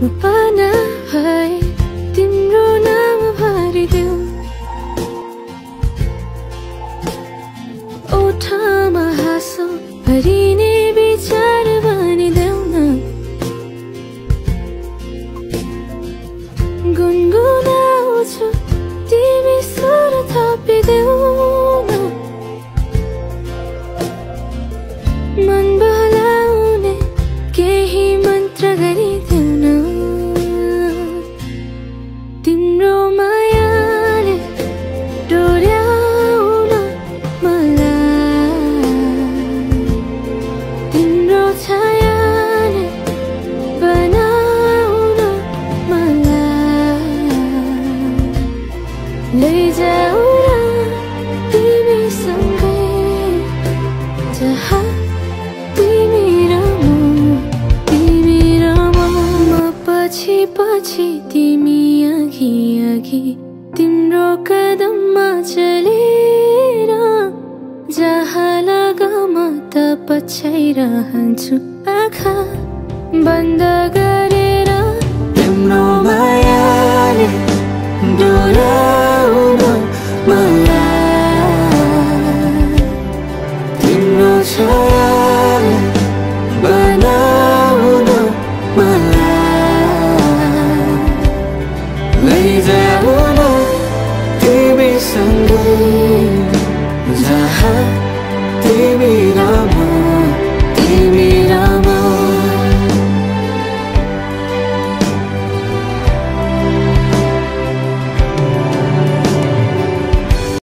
पाना भए तिम्रो नाम भरिदेऊ ओठमा हाँसो भरिने विचार बनिदेऊ न गुनगुनाउँछु तिमी स्वर थपिदेऊ न मन बहलाउने केही मन्त्र गरिदेऊ न तिम्रो मायाले डोर्याउन मलाई तिम्रो छायाले बनाउन मलाई लैजाऊ न तिमीसँगै जहाँ तिमी र म पछि पछि तिमी अघि अघि तिम्रो कदममा चलेर जहाँ लग म त पछ्याइरहन्छु आँखा बन्द गरेर तिम्रो मायाले डोर्याउन मलाई तिम्रो छायाले बनाउन मलाई लैजाऊ न तिमीसँगै जहाँ तिमी र म